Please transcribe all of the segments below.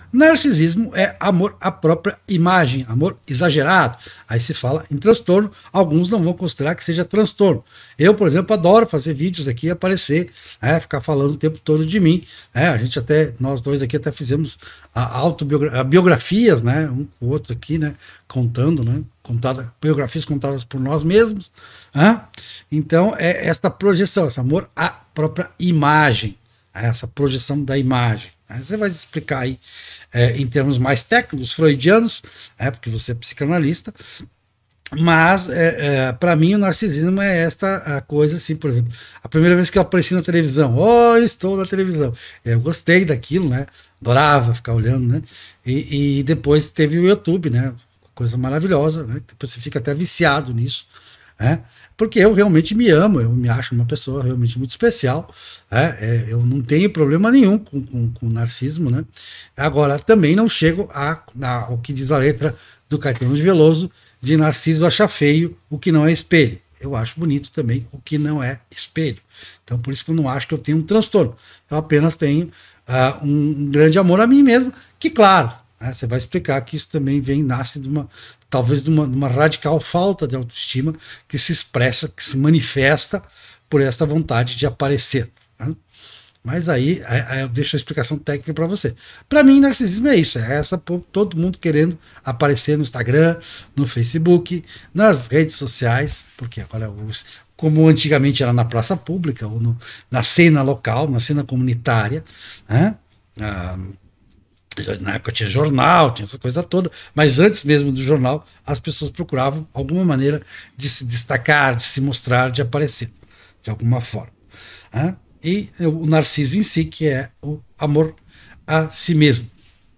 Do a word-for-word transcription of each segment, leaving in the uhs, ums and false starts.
Narcisismo é amor à própria imagem, amor exagerado. Aí se fala em transtorno, alguns não vão considerar que seja transtorno. Eu, por exemplo, adoro fazer vídeos aqui e aparecer, né, ficar falando o tempo todo de mim. Né, a gente até, nós dois aqui até fizemos a autobiogra biografias, né, um com o outro aqui, né, contando, né, contada, biografias contadas por nós mesmos. Né? Então, é esta projeção, esse amor à própria imagem, essa projeção da imagem. Você vai explicar aí é, em termos mais técnicos, freudianos, é, porque você é psicanalista, mas é, é, para mim o narcisismo é esta a coisa assim, por exemplo, a primeira vez que eu apareci na televisão, oh, eu estou na televisão, eu gostei daquilo, né, adorava ficar olhando, né, e, e depois teve o YouTube, né, coisa maravilhosa, né, depois você fica até viciado nisso, né, porque eu realmente me amo, eu me acho uma pessoa realmente muito especial, né? É, eu não tenho problema nenhum com, com, com narcisismo, né? Agora, também não chego a, a, ao que diz a letra do Caetano de Veloso, de Narciso achar feio o que não é espelho. Eu acho bonito também o que não é espelho. Então, por isso que eu não acho que eu tenho um transtorno. Eu apenas tenho uh, um, um grande amor a mim mesmo, que, claro, né, você vai explicar que isso também vem, nasce de uma, talvez de uma, de uma radical falta de autoestima que se expressa, que se manifesta por esta vontade de aparecer. Né? Mas aí, aí eu deixo a explicação técnica para você. Para mim, narcisismo é isso, é essa, todo mundo querendo aparecer no Instagram, no Facebook, nas redes sociais, porque agora, os, como antigamente era na praça pública, ou no, na cena local, na cena comunitária, né? Ah, na época tinha jornal, tinha essa coisa toda, mas antes mesmo do jornal, as pessoas procuravam alguma maneira de se destacar, de se mostrar, de aparecer, de alguma forma. Né? E o narciso em si, que é o amor a si mesmo.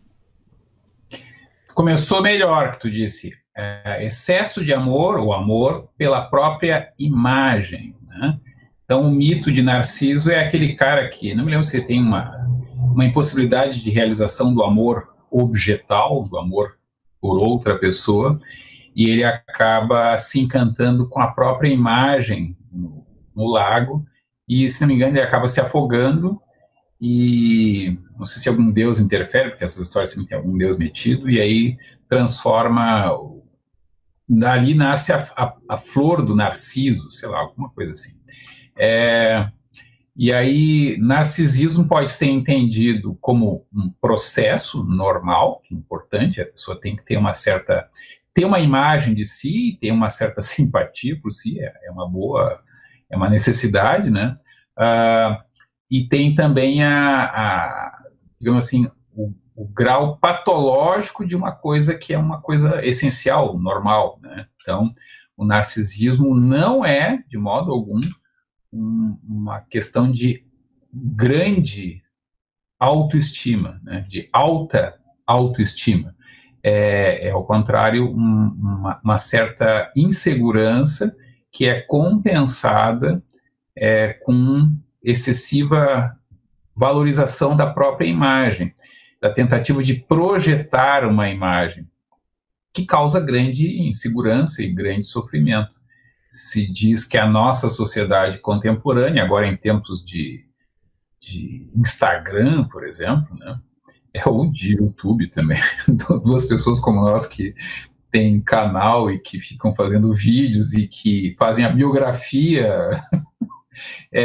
Começou melhor, que tu disse, é, excesso de amor, ou amor pela própria imagem. Né? Então, o mito de Narciso é aquele cara que, não me lembro se ele tem uma... uma impossibilidade de realização do amor objetal, do amor por outra pessoa, e ele acaba se encantando com a própria imagem no, no lago, e, se não me engano, ele acaba se afogando, e não sei se algum deus interfere, porque essas histórias sempre tem algum deus metido, e aí transforma, dali nasce a, a, a flor do narciso, sei lá, alguma coisa assim. É... E aí, narcisismo pode ser entendido como um processo normal, que é importante, a pessoa tem que ter uma certa, ter uma imagem de si, ter uma certa simpatia por si, é, é uma boa, é uma necessidade, né? Uh, e tem também a, a digamos assim, o, o grau patológico de uma coisa que é uma coisa essencial, normal, né? Então, o narcisismo não é, de modo algum, uma questão de grande autoestima, né, de alta autoestima. É, é ao contrário, um, uma, uma certa insegurança que é compensada é, com excessiva valorização da própria imagem, da tentativa de projetar uma imagem, que causa grande insegurança e grande sofrimento. Se diz que a nossa sociedade contemporânea, agora em tempos de, de Instagram, por exemplo, né, é ou de YouTube também, duas pessoas como nós que têm canal e que ficam fazendo vídeos e que fazem a biografia. É,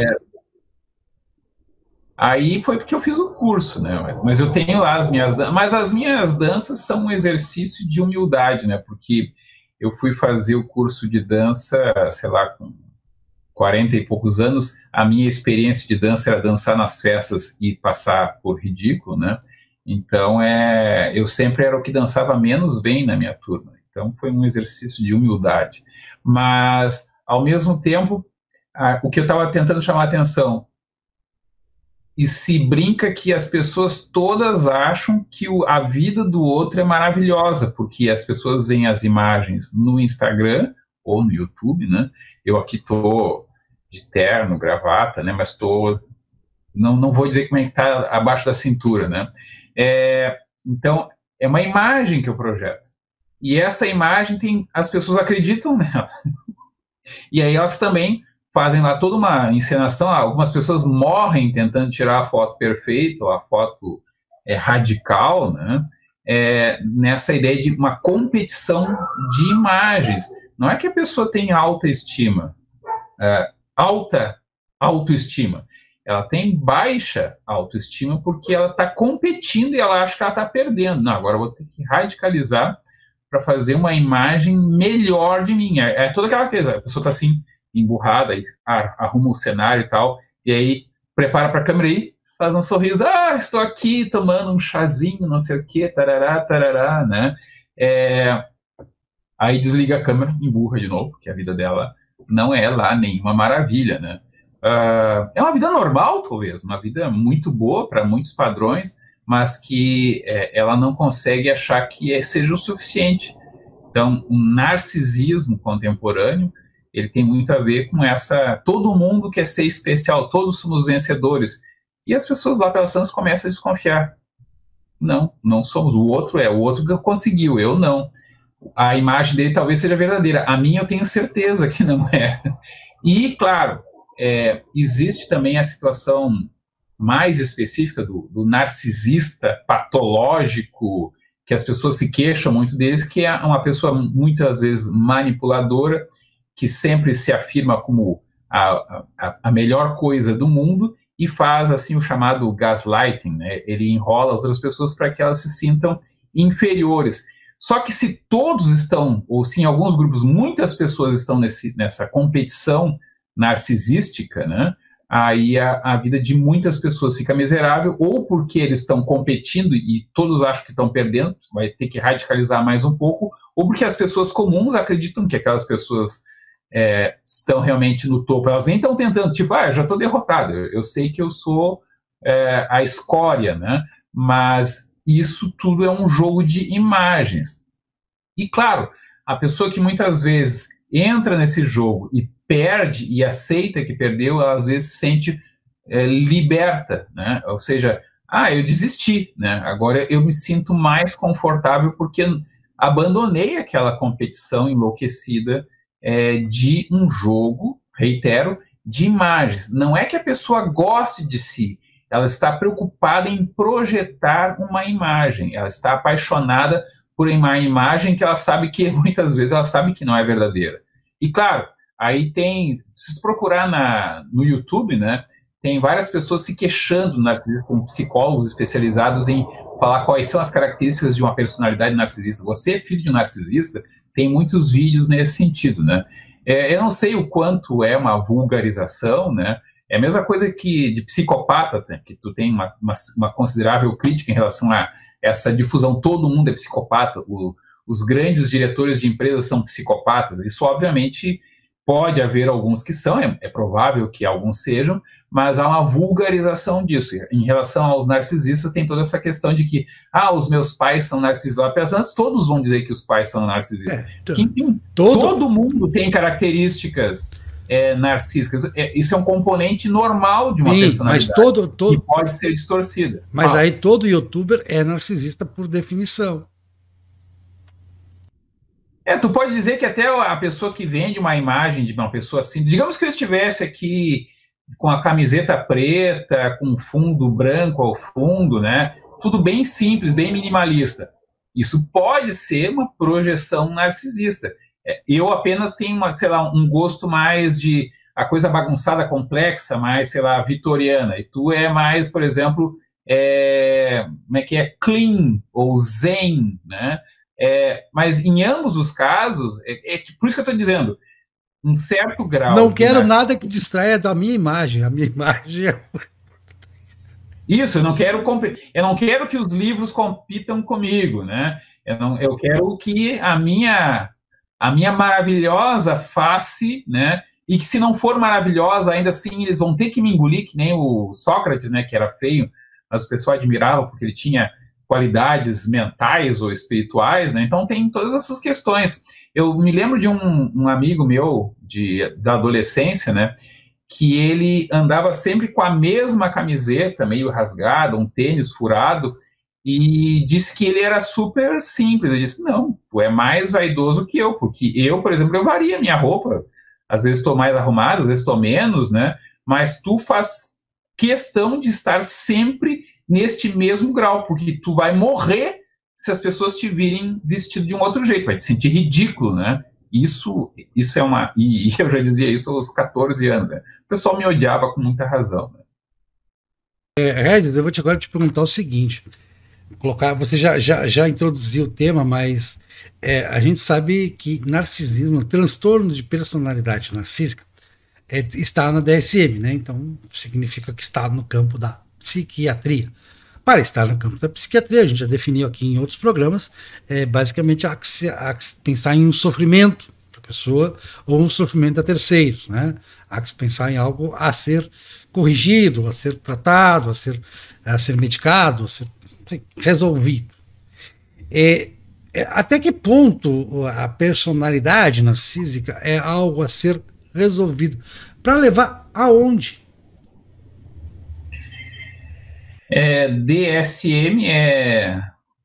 aí foi porque eu fiz o curso, né, mas, mas eu tenho lá as minhas danças, mas as minhas danças são um exercício de humildade, né, porque eu fui fazer o curso de dança, sei lá, com quarenta e poucos anos. A minha experiência de dança era dançar nas festas e passar por ridículo, né? Então, é, eu sempre era o que dançava menos bem na minha turma. Então, foi um exercício de humildade. Mas, ao mesmo tempo, a, o que eu estava tentando chamar a atenção, e se brinca que as pessoas todas acham que o, a vida do outro é maravilhosa, porque as pessoas veem as imagens no Instagram ou no YouTube, né? Eu aqui tô de terno, gravata, né? Mas tô, não, não vou dizer como é que tá abaixo da cintura, né? É, então, é uma imagem que eu projeto. E essa imagem tem, as pessoas acreditam nela. E aí elas também fazem lá toda uma encenação, algumas pessoas morrem tentando tirar a foto perfeita, ou a foto é, radical, né, é, nessa ideia de uma competição de imagens. Não é que a pessoa tem autoestima, é, alta autoestima, ela tem baixa autoestima porque ela está competindo e ela acha que ela está perdendo. Não, agora eu vou ter que radicalizar para fazer uma imagem melhor de mim. É, é toda aquela coisa, a pessoa está assim, emburrada, aí, arruma o cenário e tal, e aí prepara para a câmera aí, faz um sorriso, ah, estou aqui tomando um chazinho, não sei o que, tarará, tarará, né? É, aí desliga a câmera, emburra de novo, porque a vida dela não é lá nenhuma maravilha, né? Uh, é uma vida normal, talvez, uma vida muito boa para muitos padrões, mas que é, ela não consegue achar que é, seja o suficiente. Então, o narcisismo contemporâneo, ele tem muito a ver com essa, todo mundo quer ser especial, todos somos vencedores, e as pessoas lá pelas tantas começam a desconfiar. Não, não somos, o outro é, o outro que conseguiu, eu não. A imagem dele talvez seja verdadeira, a minha eu tenho certeza que não é. E, claro, é, existe também a situação mais específica do, do narcisista patológico, que as pessoas se queixam muito deles, que é uma pessoa muitas vezes manipuladora, que sempre se afirma como a, a, a melhor coisa do mundo e faz assim o chamado gaslighting, né? Ele enrola as outras pessoas para que elas se sintam inferiores. Só que se todos estão, ou se em alguns grupos muitas pessoas estão nesse, nessa competição narcisística, né? Aí a, a vida de muitas pessoas fica miserável, ou porque eles estão competindo e todos acham que estão perdendo, vai ter que radicalizar mais um pouco, ou porque as pessoas comuns acreditam que aquelas pessoas é, estão realmente no topo, elas nem estão tentando, tipo, ah, eu já estou derrotado, eu, eu sei que eu sou é, a escória, né? Mas isso tudo é um jogo de imagens. E claro, a pessoa que muitas vezes entra nesse jogo e perde e aceita que perdeu, ela às vezes se sente é, liberta, né? Ou seja, ah, eu desisti, né? Agora eu me sinto mais confortável porque abandonei aquela competição enlouquecida é, de um jogo, reitero, de imagens. Não é que a pessoa goste de si, ela está preocupada em projetar uma imagem, ela está apaixonada por uma imagem que ela sabe que, muitas vezes, ela sabe que não é verdadeira. E, claro, aí tem, se procurar na, no YouTube, né, tem várias pessoas se queixando do narcisismo, tem psicólogos especializados em falar quais são as características de uma personalidade narcisista. Você é filho de um narcisista, tem muitos vídeos nesse sentido, né. É, eu não sei o quanto é uma vulgarização, né, é a mesma coisa que de psicopata, que tu tem uma, uma, uma considerável crítica em relação a essa difusão, todo mundo é psicopata, o, os grandes diretores de empresas são psicopatas, isso obviamente pode haver alguns que são, é, é provável que alguns sejam, mas há uma vulgarização disso. Em relação aos narcisistas, tem toda essa questão de que, ah, os meus pais são narcisistas, apesar de todos vão dizer que os pais são narcisistas. É, Enfim, todo... todo mundo tem características é, narcísicas. É, isso é um componente normal de uma Sim, personalidade, mas todo, todo... que pode ser distorcida. Mas ah. aí todo youtuber é narcisista por definição. É, tu pode dizer que até a pessoa que vende uma imagem de uma pessoa assim, digamos que eu estivesse aqui com a camiseta preta, com fundo branco ao fundo, né? Tudo bem simples, bem minimalista. Isso pode ser uma projeção narcisista. É, eu apenas tenho, uma, sei lá, um gosto mais de a coisa bagunçada, complexa, mais, sei lá, vitoriana. E tu é mais, por exemplo, é, como é que é? Clean ou zen, né? É, mas em ambos os casos, é, é por isso que eu estou dizendo, um certo grau... Não quero nada que distraia da minha imagem, a minha imagem é... Isso, eu não quero, eu não quero que os livros compitam comigo, né? Eu, não, eu quero que a minha, a minha maravilhosa face, né? E que se não for maravilhosa, ainda assim eles vão ter que me engolir, que nem o Sócrates, né? Que era feio, mas o pessoal admirava porque ele tinha qualidades mentais ou espirituais, né? Então tem todas essas questões. Eu me lembro de um, um amigo meu de, da adolescência, né? Que ele andava sempre com a mesma camiseta, meio rasgada, um tênis furado, e disse que ele era super simples. Eu disse, não, tu é mais vaidoso que eu, porque eu, por exemplo, eu vario a minha roupa. Às vezes estou mais arrumado, às vezes estou menos, né? Mas tu faz questão de estar sempre neste mesmo grau, porque tu vai morrer se as pessoas te virem vestido de um outro jeito, vai te sentir ridículo, né? Isso, isso é uma... E, e eu já dizia isso aos quatorze anos, né? O pessoal me odiava com muita razão, né? É, Regis, eu vou te, agora te perguntar o seguinte, colocar, você já, já, já introduziu o tema, mas é, a gente sabe que narcisismo, transtorno de personalidade narcísica, é, está na D S M, né? Então significa que está no campo da psiquiatria. Para estar no campo da psiquiatria, a gente já definiu aqui em outros programas, é, basicamente há que, se, há que pensar em um sofrimento para a pessoa ou um sofrimento a terceiros, né? Há que pensar em algo a ser corrigido, a ser tratado, a ser, a ser medicado, a ser enfim, resolvido. É, é, até que ponto a personalidade narcísica é algo a ser resolvido? Para levar aonde? É, D S M é,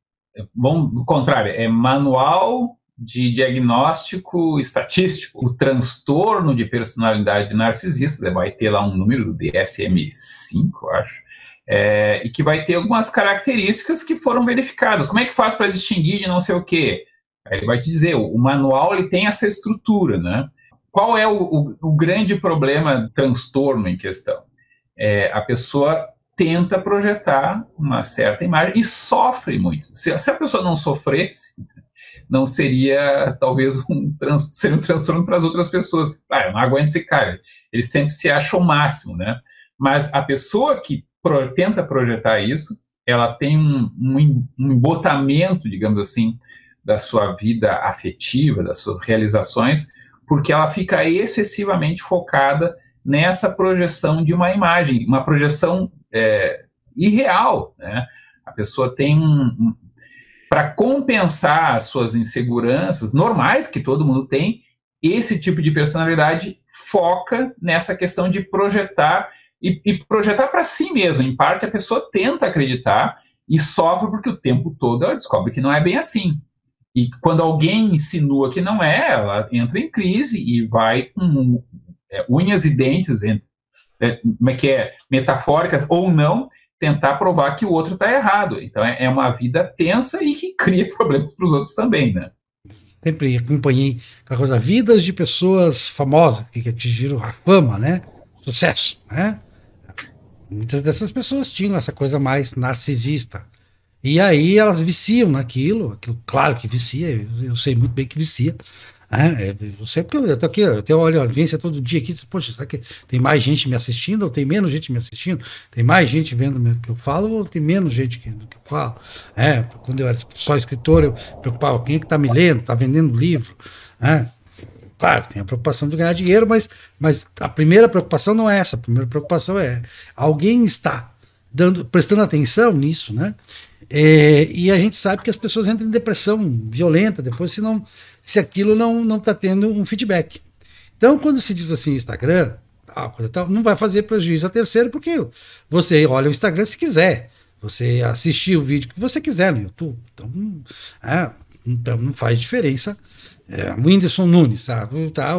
bom, do contrário, é Manual de Diagnóstico Estatístico. O transtorno de personalidade narcisista vai ter lá um número do D S M cinco, acho, é, e que vai ter algumas características que foram verificadas. Como é que faz para distinguir de não sei o quê? Ele vai te dizer, o, o manual ele tem essa estrutura, né? Qual é o, o, o grande problema do transtorno em questão? É, a pessoa tenta projetar uma certa imagem e sofre muito. Se, se a pessoa não sofresse, não seria talvez um, trans, seria um transtorno para as outras pessoas. Ah, eu não aguento esse cara. Ele sempre se acha o máximo, né? Mas a pessoa que pro, tenta projetar isso, ela tem um, um, um embotamento, digamos assim, da sua vida afetiva, das suas realizações, porque ela fica excessivamente focada nessa projeção de uma imagem, uma projeção é, irreal, né? A pessoa tem um, um para compensar as suas inseguranças normais que todo mundo tem, esse tipo de personalidade foca nessa questão de projetar e, e projetar para si mesmo. Em parte, a pessoa tenta acreditar e sofre porque o tempo todo ela descobre que não é bem assim. E quando alguém insinua que não é, ela entra em crise e vai com é, unhas e dentes, é, como é que é, metafóricas ou não, tentar provar que o outro está errado. Então é, é uma vida tensa e que cria problemas para os outros também, né? Sempre acompanhei aquela coisa, vidas de pessoas famosas que atingiram a fama, né? Sucesso, né? Muitas dessas pessoas tinham essa coisa mais narcisista. E aí elas viciam naquilo, aquilo, claro que vicia, eu, eu sei muito bem que vicia. É, eu sei porque eu tô aqui, eu tenho olha, audiência todo dia aqui, poxa, será que tem mais gente me assistindo ou tem menos gente me assistindo? Tem mais gente vendo o que eu falo ou tem menos gente que, do que eu falo? É, quando eu era só escritor, eu preocupava, quem é que está me lendo, está vendendo livro? É, claro, tem a preocupação de ganhar dinheiro, mas, mas a primeira preocupação não é essa, a primeira preocupação é alguém está dando, prestando atenção nisso, né? É, e a gente sabe que as pessoas entram em depressão violenta depois, se, não, se aquilo não está tendo um feedback. Então, quando se diz assim, Instagram, tal, tal, não vai fazer prejuízo a terceiro, porque você olha o Instagram se quiser, você assistir o vídeo que você quiser no YouTube. Então, é, então não faz diferença. É, o Whindersson Nunes, sabe? Tá,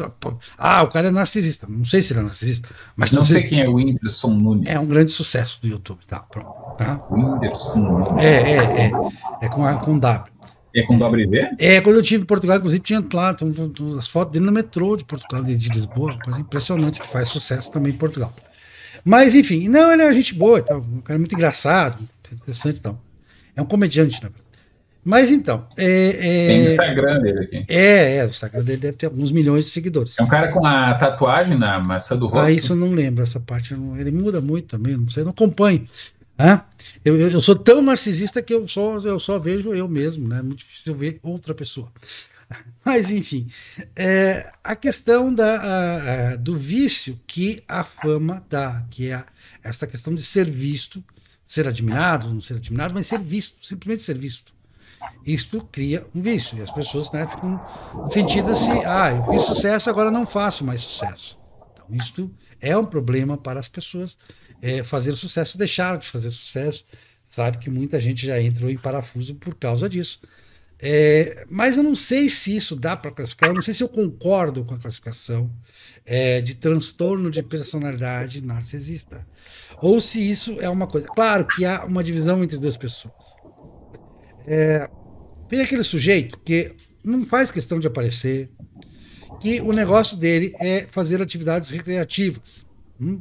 ah, o cara é narcisista. Não sei se ele é narcisista. Mas não sei quem é o Whindersson Nunes. É um grande sucesso do YouTube. Tá, pronto. Tá? Whindersson Nunes. É, é, é. É com, a, com W. É com W? É, quando eu estive em Portugal, inclusive, tinha lá tem, tem, tem, as fotos dele no metrô de Portugal, de, de Lisboa, uma coisa impressionante que faz sucesso também em Portugal. Mas, enfim, não, ele é gente boa, tá, um cara muito engraçado, interessante, então. É um comediante, na verdade. Mas então. É, é, tem o Instagram dele aqui. É, é, o Instagram dele deve ter alguns milhões de seguidores. É um cara com a tatuagem na maçã do rosto. Ah, isso eu não lembro, essa parte. Não, ele muda muito também, não sei, não acompanho. Ah, eu, eu, eu sou tão narcisista que eu só, eu só vejo eu mesmo, né? É muito difícil ver outra pessoa. Mas, enfim, é, a questão da, a, a, do vício que a fama dá, que é a, essa questão de ser visto, ser admirado, não ser admirado, mas ser visto, simplesmente ser visto. Isto cria um vício, e as pessoas, né, ficam sentindo assim, ah, eu fiz sucesso, agora não faço mais sucesso. Então, isto é um problema para as pessoas é, fazer sucesso, deixar de fazer sucesso. Sabe que muita gente já entrou em parafuso por causa disso. É, mas eu não sei se isso dá para classificar, eu não sei se eu concordo com a classificação é, de transtorno de personalidade narcisista. Ou se isso é uma coisa. Claro que há uma divisão entre duas pessoas. É, tem aquele sujeito que não faz questão de aparecer, que o negócio dele é fazer atividades recreativas. Hum?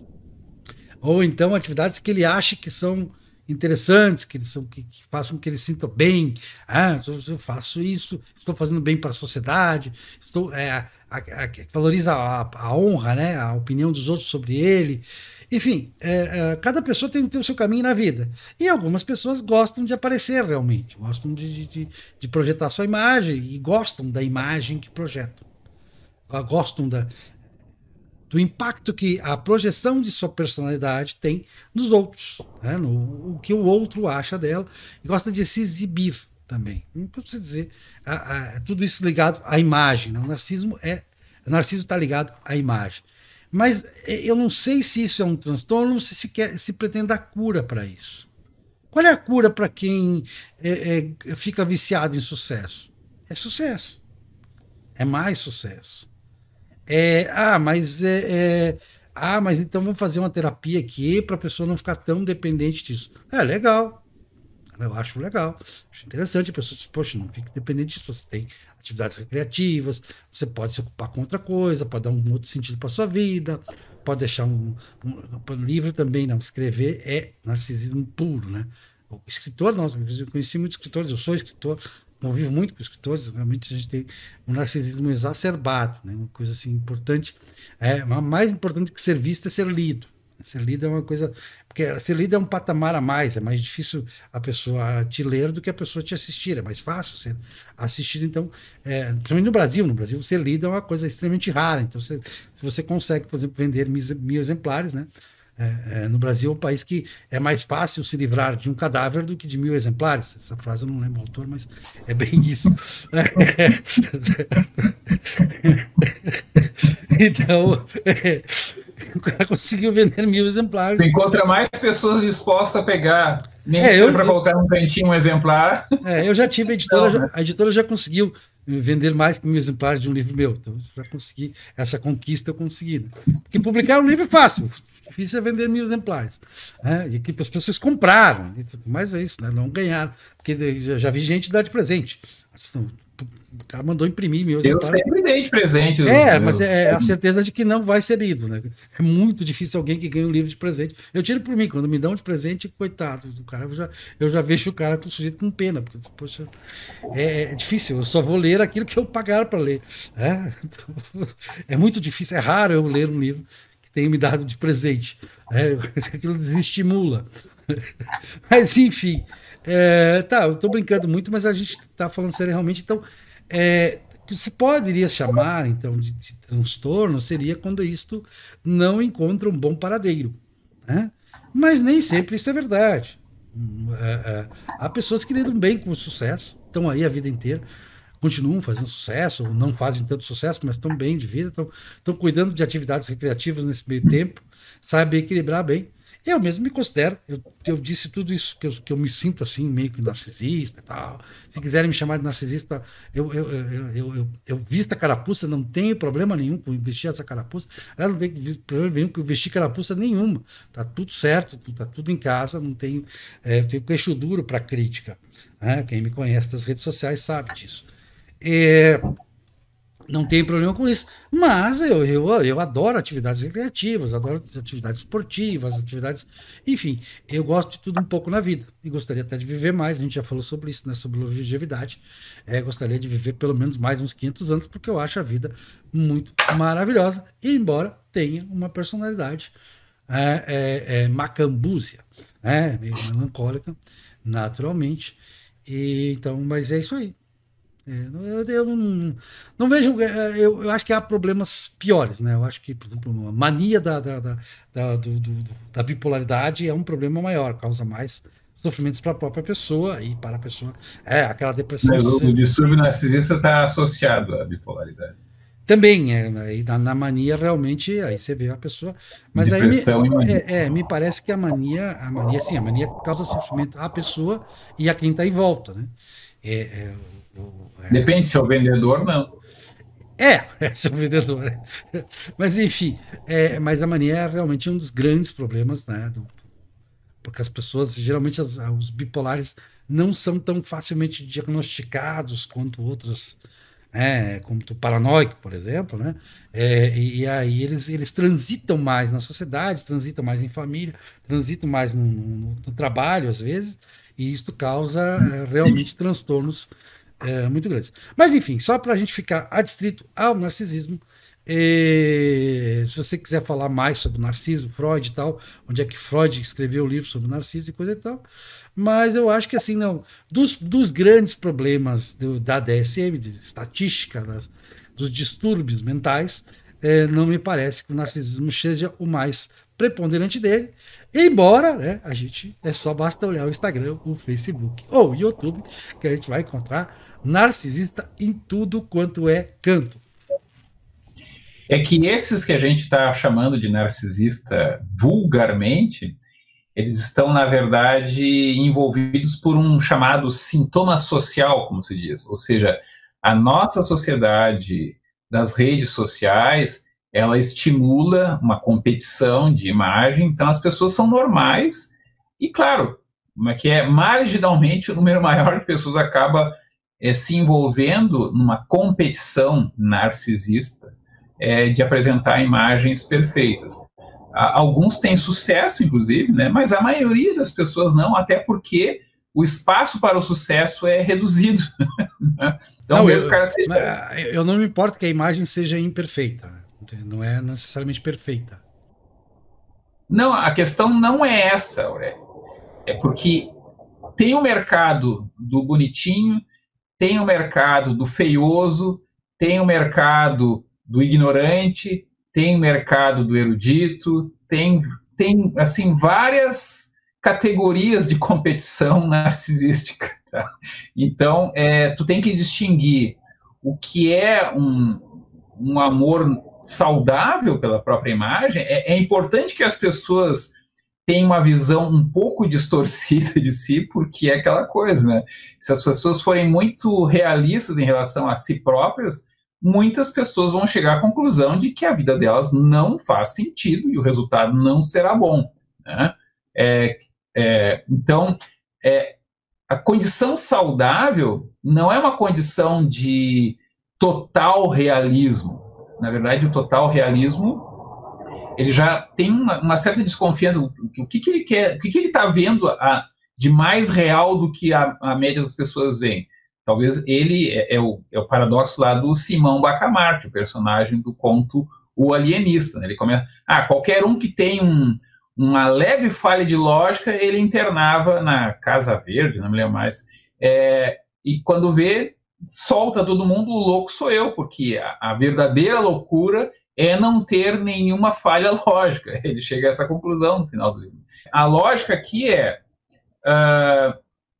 Ou então atividades que ele acha que são interessantes, que, eles são, que, que façam que ele sinta bem. Ah, eu faço isso, estou fazendo bem para a sociedade, estou, é, a, a, a, valoriza a, a honra, né, a opinião dos outros sobre ele. Enfim, é, é, cada pessoa tem, tem o seu caminho na vida. E algumas pessoas gostam de aparecer realmente, gostam de, de, de projetar sua imagem e gostam da imagem que projetam. Gostam da, do impacto que a projeção de sua personalidade tem nos outros, né? No o que o outro acha dela, e gosta de se exibir também. Não precisa dizer, a, a, tudo isso ligado à imagem. Né? O narcisismo é, o narciso está ligado à imagem. Mas eu não sei se isso é um transtorno, se se, quer, se pretende dar cura para isso. Qual é a cura para quem é, é, fica viciado em sucesso? É sucesso. É mais sucesso. É, ah, mas é, é, ah, mas então vamos fazer uma terapia aqui para a pessoa não ficar tão dependente disso. É legal, eu acho legal, acho interessante a pessoa diz, poxa, não fique dependente disso, você tem atividades recreativas, você pode se ocupar com outra coisa, pode dar um outro sentido para sua vida, pode deixar um, um, um livro também, não, escrever é narcisismo puro, né? O escritor, nossa, eu conheci muitos escritores, eu sou escritor, convivo muito com escritores, realmente a gente tem um narcisismo exacerbado, né? Uma coisa assim importante, é, mais importante que ser visto é ser lido. Ser lido é uma coisa, porque ser lido é um patamar a mais, é mais difícil a pessoa te ler do que a pessoa te assistir, é mais fácil ser assistido, então, é, principalmente no Brasil, no Brasil ser lido é uma coisa extremamente rara, então se, se você consegue, por exemplo, vender mil, mil exemplares, né? É, é, no Brasil é um país que é mais fácil se livrar de um cadáver do que de mil exemplares. Essa frase eu não lembro o autor, mas é bem isso. É, então, é, o cara conseguiu vender mil exemplares. Você encontra mais pessoas dispostas a pegar, nem é, que para colocar num cantinho um exemplar. É, eu já tive, a editora, não, já, a editora já conseguiu vender mais que mil exemplares de um livro meu. Então, já consegui, essa conquista eu consegui. Né? Porque publicar um livro é fácil. Difícil é vender mil exemplares. Né? E que as pessoas compraram, mas é isso, né? Não ganharam. Porque já, já vi gente dar de presente. O cara mandou imprimir mil exemplares. Eu sempre dei de presente. É, mas é a certeza de que não vai ser lido. Né? É muito difícil alguém que ganha um livro de presente. Eu tiro por mim, quando me dão de presente, coitado do cara, eu já, eu já vejo o cara com o sujeito com pena. Porque, poxa, é, é difícil, eu só vou ler aquilo que eu pagar para ler. É? Então, é muito difícil, é raro eu ler um livro tem me dado de presente. É, aquilo desestimula. Mas, enfim. É, tá, eu estou brincando muito, mas a gente está falando sério realmente. Então, é, o que se poderia chamar então, de, de transtorno seria quando isto não encontra um bom paradeiro. Né? Mas nem sempre isso é verdade. É, é, há pessoas que lidam bem com o sucesso, estão aí a vida inteira, continuam fazendo sucesso, ou não fazem tanto sucesso, mas estão bem de vida, estão cuidando de atividades recreativas nesse meio tempo, sabem equilibrar bem. Eu mesmo me considero, eu, eu disse tudo isso, que eu, que eu me sinto assim, meio que narcisista e tal. Se quiserem me chamar de narcisista, eu, eu, eu, eu, eu, eu visto a carapuça, não tenho problema nenhum com vestir essa carapuça. Ela não tem problema nenhum com vestir carapuça nenhuma. Tá tudo certo, tá tudo em casa, não tenho, é, eu tenho queixo duro para crítica. Né? Quem me conhece das redes sociais sabe disso. É, não tem problema com isso, mas eu, eu, eu adoro atividades recreativas, adoro atividades esportivas, atividades, enfim, eu gosto de tudo um pouco na vida e gostaria até de viver mais. A gente já falou sobre isso, né, sobre longevidade. É, gostaria de viver pelo menos mais uns quinhentos anos, porque eu acho a vida muito maravilhosa, e embora tenha uma personalidade é, é, é, macambúzia, né, meio melancólica, naturalmente. E, então, mas é isso aí. É, eu, eu não, não vejo, eu, eu acho que há problemas piores, né? Eu acho que, por exemplo, a mania da, da, da, da, do, do, da bipolaridade é um problema maior, causa mais sofrimentos para a própria pessoa e para a pessoa. É, aquela depressão. Mas o, o distúrbio narcisista está associado à bipolaridade. Também, é, aí na, na mania realmente, aí você vê a pessoa, mas aí me, Depressão e mania. é, é, me parece que a mania, a mania, sim, a mania causa sofrimento à pessoa e a quem está em volta, né? É, é, o- é, Depende se é o vendedor, não. é, é seu vendedor. Mas enfim, é, mas a mania é realmente um dos grandes problemas, né? Do, porque as pessoas, geralmente as- os bipolares não são tão facilmente diagnosticados quanto outras, né, como o paranoico, por exemplo, né? É, e, e aí eles, eles transitam mais na sociedade, transitam mais em família, transitam mais no, no- no trabalho, às vezes, e isso causa é, realmente transtornos é, muito grandes. Mas, enfim, só para a gente ficar adstrito ao narcisismo, é, se você quiser falar mais sobre o narciso, Freud e tal, onde é que Freud escreveu o livro sobre o narciso e coisa e tal, mas eu acho que assim, não, dos, dos grandes problemas do, da D S M, de estatística, das, dos distúrbios mentais, é, não me parece que o narcisismo seja o mais preponderante dele, embora, né, a gente, é só basta olhar o Instagram, o Facebook ou o YouTube, que a gente vai encontrar narcisista em tudo quanto é canto. É que esses que a gente está chamando de narcisista vulgarmente, eles estão, na verdade, envolvidos por um chamado sintoma social, como se diz. Ou seja, a nossa sociedade das redes sociais, ela estimula uma competição de imagem, então as pessoas são normais, e claro, como é que é, marginalmente o número maior de pessoas acaba é, se envolvendo numa competição narcisista, é, de apresentar imagens perfeitas. Alguns têm sucesso, inclusive, né? Mas a maioria das pessoas não, até porque o espaço para o sucesso é reduzido. Então, Não, mesmo eu, o cara seja... eu não me importo que a imagem seja imperfeita, não é necessariamente perfeita. Não, a questão não é essa, Aurélio. É porque tem o mercado do bonitinho, tem o mercado do feioso, tem o mercado do ignorante, tem o mercado do erudito, tem, tem assim, várias categorias de competição narcisística. Tá? Então, é, tu tem que distinguir o que é um, um amor saudável pela própria imagem. É, é importante que as pessoas tenham uma visão um pouco distorcida de si, porque é aquela coisa, né? Se as pessoas forem muito realistas em relação a si próprias, muitas pessoas vão chegar à conclusão de que a vida delas não faz sentido e o resultado não será bom, né? É, é, então, é, a condição saudável não é uma condição de total realismo. Na verdade, o total realismo, ele já tem uma, uma certa desconfiança. O que, que ele quer, o que, que ele está vendo a, de mais real do que a, a média das pessoas veem? Talvez ele é, é, o, é o paradoxo lá do Simão Bacamarte, o personagem do conto O Alienista. Né? Ele começa, ah, qualquer um que tem um, uma leve falha de lógica, ele internava na Casa Verde, não me lembro mais, é, e quando vê, solta todo mundo, o louco sou eu, porque a, a verdadeira loucura é não ter nenhuma falha lógica. Ele chega a essa conclusão no final do livro. A lógica aqui é uh,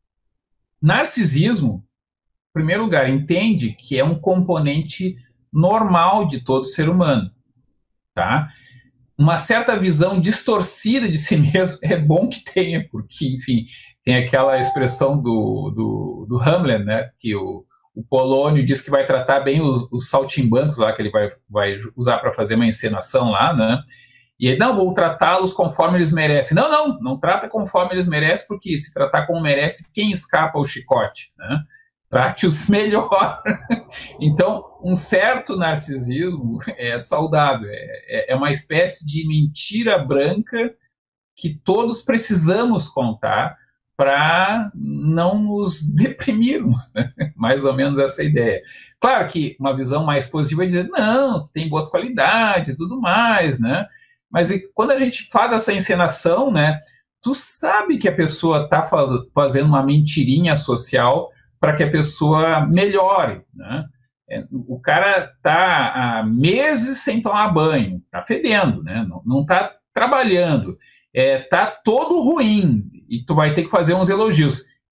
narcisismo, em primeiro lugar, entende que é um componente normal de todo ser humano, tá? Uma certa visão distorcida de si mesmo é bom que tenha, porque, enfim, tem aquela expressão do, do, do Hamlet, né, que o, o Polônio diz que vai tratar bem os, os saltimbancos lá, que ele vai, vai usar para fazer uma encenação lá, né, e ele, não, vou tratá-los conforme eles merecem. Não, não, não trata conforme eles merecem, porque se tratar como merece, quem escapa ao chicote, né? Trate-os melhor. Então, um certo narcisismo é saudável, é, é uma espécie de mentira branca que todos precisamos contar para não nos deprimirmos, né? Mais ou menos essa ideia. Claro que uma visão mais positiva é dizer, não, tem boas qualidades e tudo mais, né? Mas quando a gente faz essa encenação, né, tu sabe que a pessoa está fazendo uma mentirinha social para que a pessoa melhore, né? O cara está há meses sem tomar banho, está fedendo, né? Não está trabalhando, está é, todo ruim, e tu vai ter que fazer uns elogios.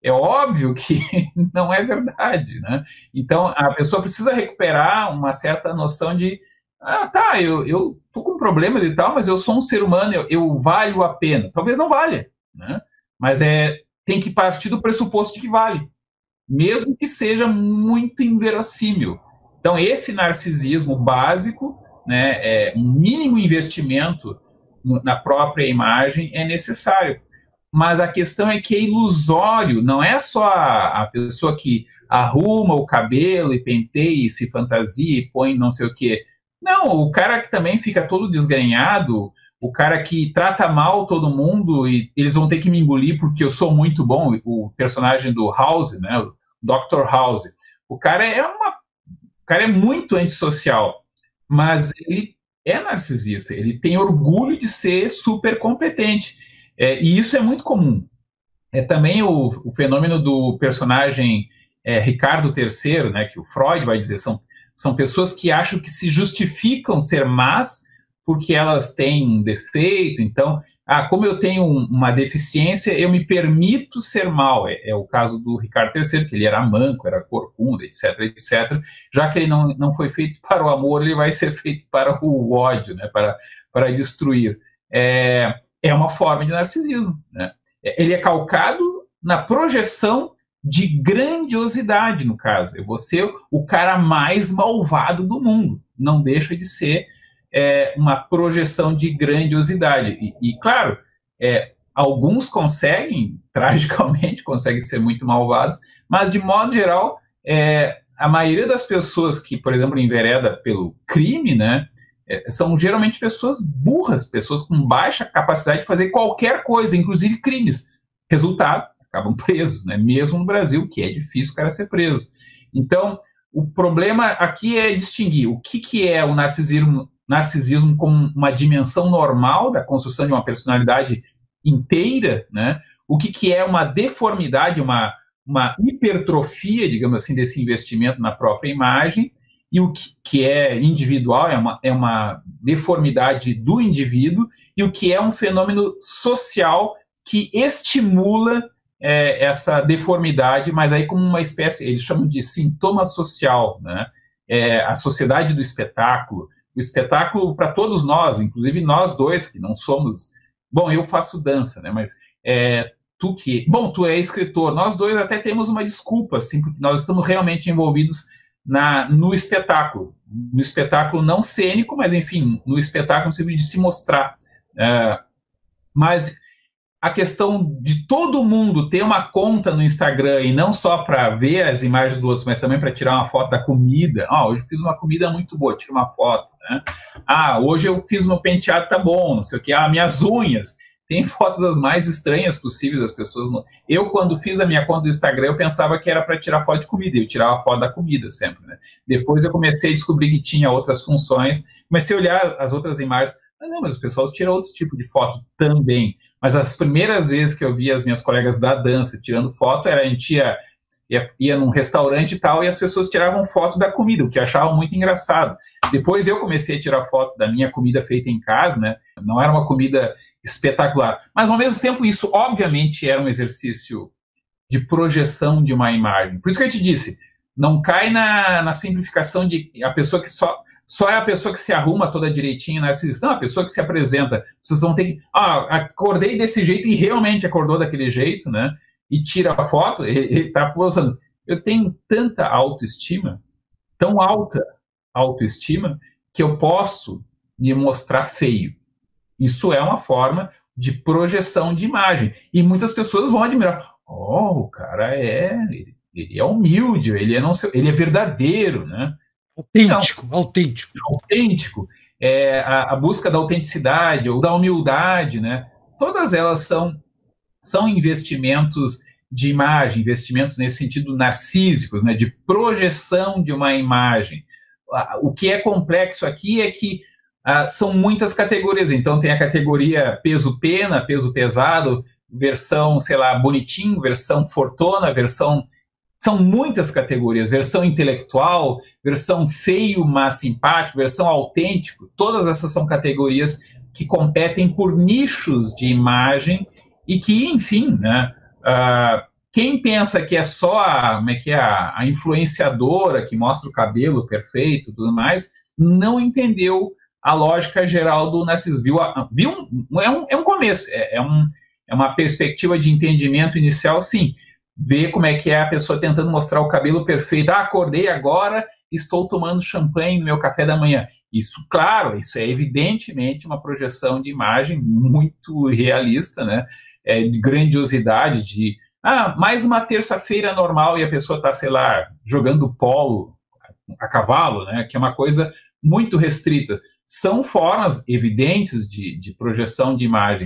É óbvio que não é verdade, né? Então, a pessoa precisa recuperar uma certa noção de, ah, tá, eu, eu tô com um problema e tal, mas eu sou um ser humano, eu, eu valho a pena. Talvez não valha, né? Mas é, tem que partir do pressuposto de que vale, mesmo que seja muito inverossímil. Então, esse narcisismo básico, né, é, um mínimo investimento no, na própria imagem é necessário. Mas a questão é que é ilusório, não é só a, a pessoa que arruma o cabelo e penteia e se fantasia e põe não sei o quê. Não, o cara que também fica todo desgrenhado, o cara que trata mal todo mundo e eles vão ter que me engolir porque eu sou muito bom, o personagem do House, né, o doutor House. O cara é uma, o cara é muito antissocial, mas ele é narcisista, ele tem orgulho de ser super competente. É, e isso é muito comum. É também o, o fenômeno do personagem é, Ricardo terceiro, né, que o Freud vai dizer, são, são pessoas que acham que se justificam ser más porque elas têm um defeito. Então, ah, como eu tenho um, uma deficiência, eu me permito ser mal. É, é o caso do Ricardo terceiro, que ele era manco, era corcunda, etc, etcétera. Já que ele não, não foi feito para o amor, ele vai ser feito para o ódio, né, para, para destruir. É... é uma forma de narcisismo, né? Ele é calcado na projeção de grandiosidade, no caso. Eu vou ser o cara mais malvado do mundo. Não deixa de ser é, uma projeção de grandiosidade. E, e claro, é, alguns conseguem, tragicamente, conseguem ser muito malvados, mas, de modo geral, é, a maioria das pessoas que, por exemplo, envereda pelo crime, né, são geralmente pessoas burras, pessoas com baixa capacidade de fazer qualquer coisa, inclusive crimes. Resultado, acabam presos, né? Mesmo no Brasil, que é difícil o cara ser preso. Então, o problema aqui é distinguir o que, que é o narcisismo, narcisismo como uma dimensão normal da construção de uma personalidade inteira, né? O que, que é uma deformidade, uma, uma hipertrofia, digamos assim, desse investimento na própria imagem, e o que, que é individual, é uma, é uma deformidade do indivíduo, e o que é um fenômeno social que estimula é, essa deformidade, mas aí como uma espécie, eles chamam de sintoma social, né? É, a sociedade do espetáculo, o espetáculo para todos nós, inclusive nós dois, que não somos... Bom, eu faço dança, né? Mas é, tu que... Bom, tu é escritor, nós dois até temos uma desculpa, assim, porque nós estamos realmente envolvidos Na, no espetáculo, no espetáculo não cênico, mas enfim, no espetáculo no sentido de se mostrar. É, mas a questão de todo mundo ter uma conta no Instagram e não só para ver as imagens dos outros, mas também para tirar uma foto da comida. Ah, hoje eu fiz uma comida muito boa, tira uma foto. Né? Ah, hoje eu fiz meu penteado, tá bom, não sei o que. Ah, minhas unhas. Tem fotos as mais estranhas possíveis das pessoas. Eu, quando fiz a minha conta do Instagram, eu pensava que era para tirar foto de comida. Eu tirava foto da comida sempre, né? Depois eu comecei a descobrir que tinha outras funções. Comecei a olhar as outras imagens. Ah, não, mas o pessoal tira outro tipo de foto também. Mas as primeiras vezes que eu vi as minhas colegas da dança tirando foto, era a gente ia, ia, ia num restaurante e tal, e as pessoas tiravam foto da comida, o que eu achava muito engraçado. Depois eu comecei a tirar foto da minha comida feita em casa, né? Não era uma comida espetacular. Mas, ao mesmo tempo, isso, obviamente, era um exercício de projeção de uma imagem. Por isso que eu te disse, não cai na, na simplificação de a pessoa que só... Só é a pessoa que se arruma toda direitinho, narcisista. Não, a pessoa que se apresenta. Vocês vão ter que... Ah, acordei desse jeito e realmente acordou daquele jeito, né? E tira a foto, ele está posando. Eu tenho tanta autoestima, tão alta autoestima, que eu posso me mostrar feio. Isso é uma forma de projeção de imagem. E muitas pessoas vão admirar. Oh, o cara é... Ele é humilde, ele é, não sei, ele é verdadeiro, né? Autêntico, não, autêntico. Autêntico. É, a, a busca da autenticidade ou da humildade, né? Todas elas são, são investimentos de imagem, investimentos nesse sentido narcísicos, né? De projeção de uma imagem. O que é complexo aqui é que ah, são muitas categorias. Então tem a categoria peso-pena, peso pesado, versão, sei lá, bonitinho, versão fortuna, versão... São muitas categorias, versão intelectual, versão feio, mas simpático, versão autêntico, todas essas são categorias que competem por nichos de imagem e que, enfim, né, uh, quem pensa que é só a, como é que é, a, a influenciadora que mostra o cabelo perfeito e tudo mais, não entendeu a lógica geral do narcisismo. Viu, viu é, um, é um começo, é, é, um, é uma perspectiva de entendimento inicial, sim. Ver como é que é a pessoa tentando mostrar o cabelo perfeito. Ah, acordei agora, estou tomando champanhe no meu café da manhã. Isso, claro, isso é evidentemente uma projeção de imagem muito realista, né? É, de grandiosidade, de ah, mais uma terça-feira normal e a pessoa está, sei lá, jogando polo a cavalo, né? Que é uma coisa muito restrita. São formas evidentes de, de projeção de imagem,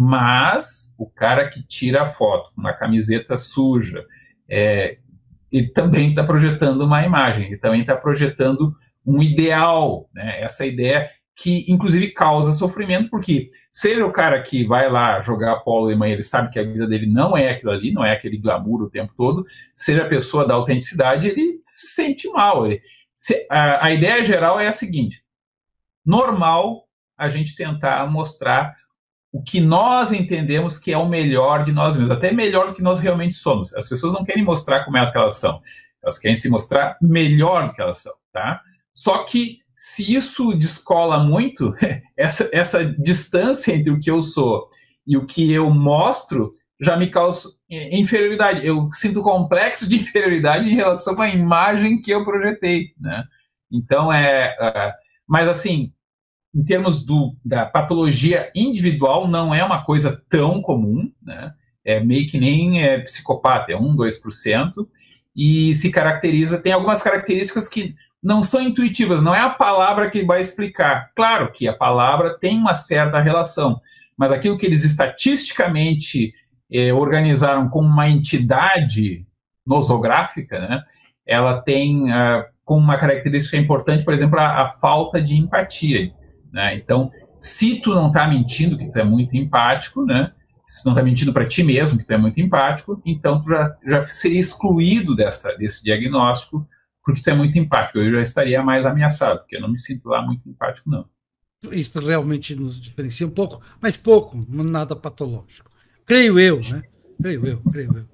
mas o cara que tira a foto com uma camiseta suja, é, ele também está projetando uma imagem, ele também está projetando um ideal, né? Essa ideia que, inclusive, causa sofrimento, porque seja o cara que vai lá jogar polo de manhã, ele sabe que a vida dele não é aquilo ali, não é aquele glamour o tempo todo, seja a pessoa da autenticidade, ele se sente mal. Ele, se, a, a ideia geral é a seguinte: normal a gente tentar mostrar o que nós entendemos que é o melhor de nós mesmos, até melhor do que nós realmente somos. As pessoas não querem mostrar como é que elas são, elas querem se mostrar melhor do que elas são, tá? Só que se isso descola muito, essa, essa distância entre o que eu sou e o que eu mostro já me causa inferioridade. Eu sinto complexo de inferioridade em relação à imagem que eu projetei, né? Então, é... Uh, mas, assim, em termos do, da patologia individual, não é uma coisa tão comum, né? É meio que nem é, psicopata, é um, dois por cento, e se caracteriza, tem algumas características que não são intuitivas, não é a palavra que vai explicar. Claro que a palavra tem uma certa relação, mas aquilo que eles estatisticamente eh, organizaram como uma entidade nosográfica, né, ela tem uh, como uma característica importante, por exemplo, a, a falta de empatia, né? Então, se tu não está mentindo que tu é muito empático, né, se tu não está mentindo para ti mesmo que tu é muito empático, então tu já, já seria excluído dessa, desse diagnóstico, porque tu é muito empático. Eu já estaria mais ameaçado, porque eu não me sinto lá muito empático, não. Isso realmente nos diferencia um pouco, mas pouco, nada patológico. Creio eu, né? Creio eu, creio eu.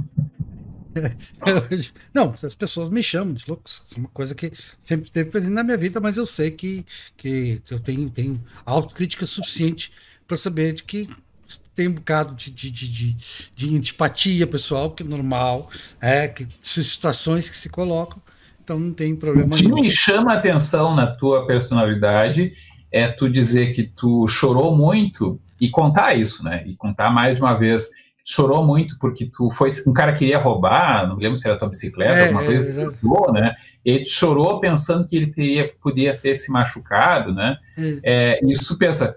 Não, as pessoas me chamam de louco, isso é uma coisa que sempre teve presente na minha vida, mas eu sei que, que eu tenho, tenho autocrítica suficiente para saber de que tem um bocado de, de, de, de, de antipatia pessoal, que é normal, é, que situações que se colocam, então não tem problema nenhum. O que me chama a atenção na tua personalidade é tu dizer que tu chorou muito e contar isso, né? E contar mais de uma vez. Chorou muito porque tu foi um cara que queria roubar, não me lembro se era tua bicicleta, é, alguma coisa, é, chorou, né? Ele chorou pensando que ele teria, podia ter se machucado, né? É. É, isso pensa,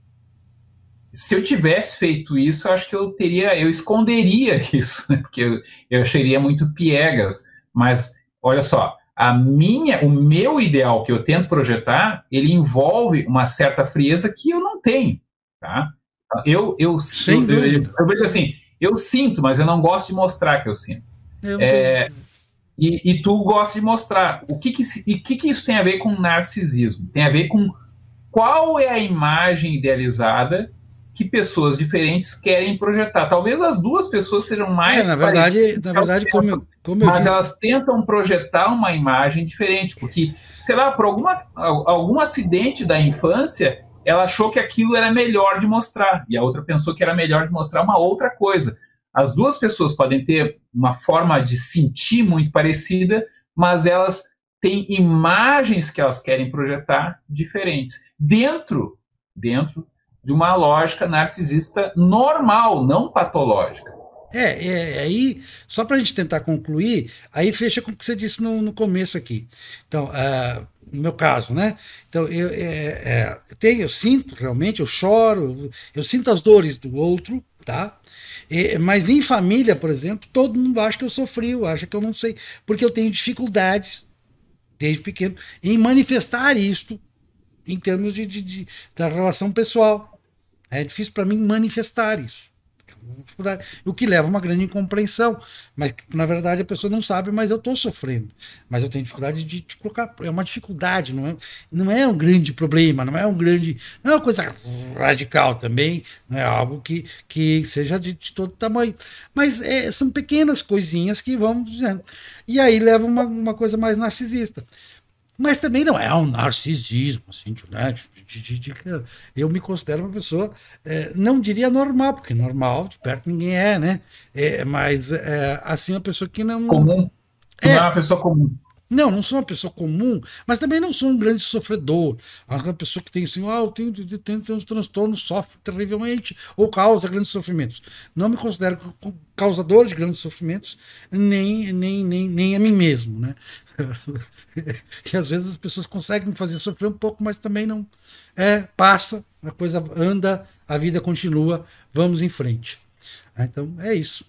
se eu tivesse feito isso, eu acho que eu teria, eu esconderia isso, né? Porque eu, eu acharia muito piegas, mas olha só, a minha, o meu ideal que eu tento projetar, ele envolve uma certa frieza que eu não tenho, tá? Eu, eu, Sem eu, eu, dúvida. eu vejo assim, eu sinto, mas eu não gosto de mostrar que eu sinto. Eu é, e, e tu gosta de mostrar. O que que, e que que isso tem a ver com narcisismo? Tem a ver com qual é a imagem idealizada que pessoas diferentes querem projetar. Talvez as duas pessoas sejam mais é, na verdade, na verdade, como eu, como eu mas disse, elas tentam projetar uma imagem diferente, porque, sei lá, por alguma, algum acidente da infância, ela achou que aquilo era melhor de mostrar, e a outra pensou que era melhor de mostrar uma outra coisa. As duas pessoas podem ter uma forma de sentir muito parecida, mas elas têm imagens que elas querem projetar diferentes, dentro, dentro de uma lógica narcisista normal, não patológica. É, é aí, só para a gente tentar concluir, aí fecha com o que você disse no, no começo aqui. Então, uh, no meu caso, né? Então, eu, é, é, eu, tenho, eu sinto realmente, eu choro, eu, eu sinto as dores do outro, tá? E, mas em família, por exemplo, todo mundo acha que eu sou frio, acha que eu não sei, porque eu tenho dificuldades, desde pequeno, em manifestar isto em termos de, de, de da relação pessoal. É difícil para mim manifestar isso. dificuldade, o que leva a uma grande incompreensão, mas na verdade a pessoa não sabe, mas eu estou sofrendo, mas eu tenho dificuldade de, de colocar, é uma dificuldade, não é, não é um grande problema, não é um grande, não é uma coisa radical também, não é algo que, que seja de, de todo tamanho, mas é, são pequenas coisinhas que vão dizendo, e aí leva uma, uma coisa mais narcisista. Mas também não é um narcisismo, assim, né? De, de, de, eu me considero uma pessoa, é, não diria normal, porque normal, de perto ninguém é, né? É, mas, é, assim, uma pessoa que não... Comum. Tu não é uma pessoa comum. Não, não sou uma pessoa comum, mas também não sou um grande sofredor. Uma pessoa que tem assim, ah, eu tenho, tenho, tenho, tenho uns transtornos, sofre terrivelmente, ou causa grandes sofrimentos. Não me considero causador de grandes sofrimentos, nem, nem, nem, nem a mim mesmo, né? E às vezes as pessoas conseguem me fazer sofrer um pouco, mas também não. É, passa, a coisa anda, a vida continua, vamos em frente. Então, é isso.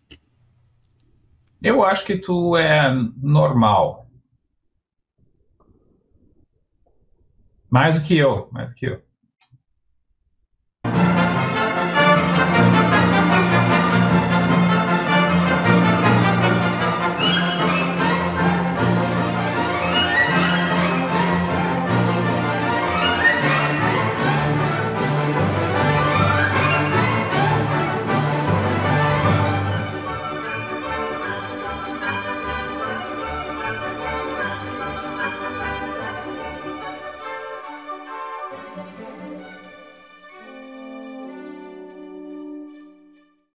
Eu acho que tu é normal. Mais do que eu, mais do que eu.